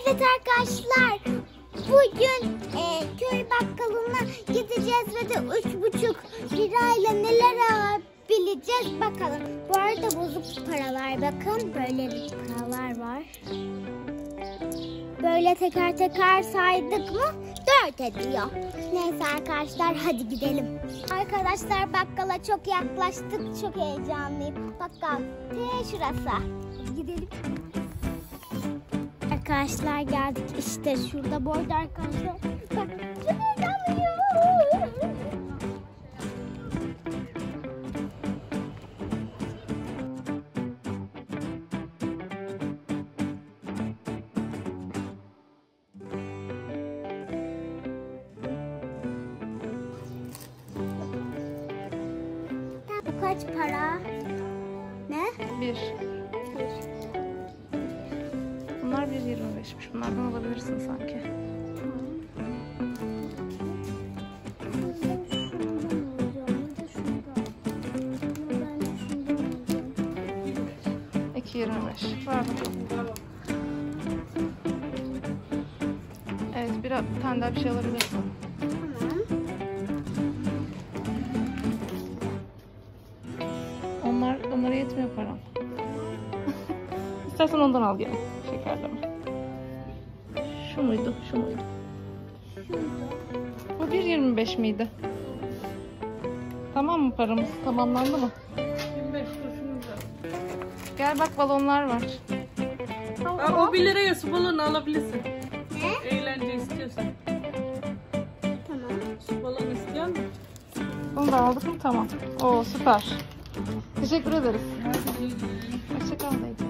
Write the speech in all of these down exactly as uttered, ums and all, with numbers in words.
Evet arkadaşlar, bugün e, köy bakkalına gideceğiz ve de üç buçuk lirayla neler alabileceğiz bakalım. Bu arada bozuk paralar, bakın böyle bir paralar var. Böyle teker teker saydık mı dört ediyor. Neyse arkadaşlar, hadi gidelim. Arkadaşlar bakkala çok yaklaştık, çok heyecanlıyım. Bakkal te şurası. Hadi gidelim. Arkadaşlar geldik işte şurada, bu arada arkadaşlar bak çok heyecanlıyım. Bu kaç para? Ne? Bir. Bunlar bir yirmi beşmiş. Bunlardan alabilirsin sanki. iki yirmi beş. Var bakalım. Evet, bir, bir tane daha bir şey alabilirsin. Onlar, onlara yetmiyor param. İstersen ondan al gene. Şekerleme. Şu muydu? Şu muydu? Bu bir yirmi beş miydi? Tamam mı, paramız tamamlandı mı? yirmi beş kuruşumuz var. Gel bak, balonlar var. Aa, o bir liraya su balonu alabilirsin. Ne? Eğlence istiyorsan. Tamam. Su balonu istiyor musun? Bunu da aldık mı? Tamam. Oo, süper. Teşekkür ederiz. Hoşçakal dayı.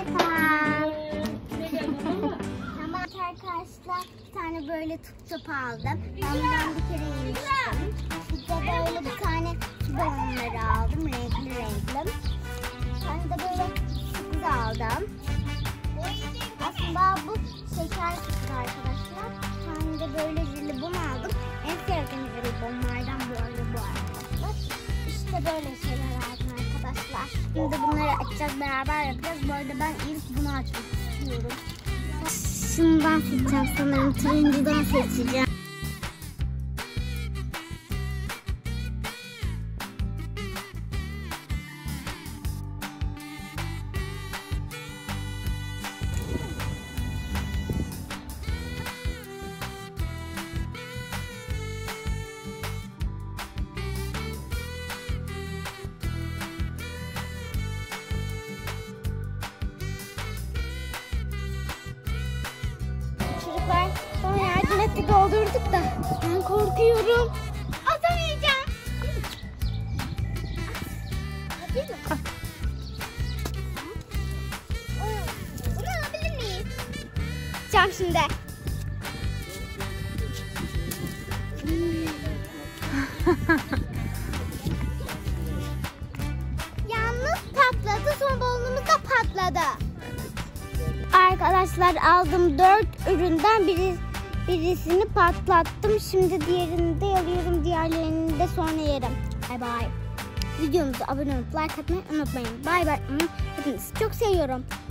Tamam arkadaşlar, bir tane böyle tut topu aldım. Ben bundan bir kere yemiştim. Bir de böyle bir tane su balonları aldım, renkli renkli. Bir tane de böyle sürpriz aldım. Aslında bu şeker sürpriz arkadaşlar. Bir tane de böyle jelibon aldım. En sevdiğim jelibonlardan bu arada bu arkadaşlar. İşte böyle şeyler aldım arkadaşlar. Şimdi bunları açacağız, beraber yapacağız. Bu arada ben ilk bunu açmak istiyorum. Şundan seçeceğim sanırım. Turuncudan seçeceğim. Çocuklar bana yardım etti, doldurduk da ben korkuyorum. Atamayacağım. Atayım mı? Bunu alabilir miyim? Atacağım şimdi. Yalnız patladı, son balonumuz da patladı. Arkadaşlar aldım dört üründen biri, birisini patlattım. Şimdi diğerini de alıyorum. Diğerlerini de sonra yerim. Bay bay. Videomuza abone olup like atmayı unutmayın. Bay bay. Hepinizi çok seviyorum.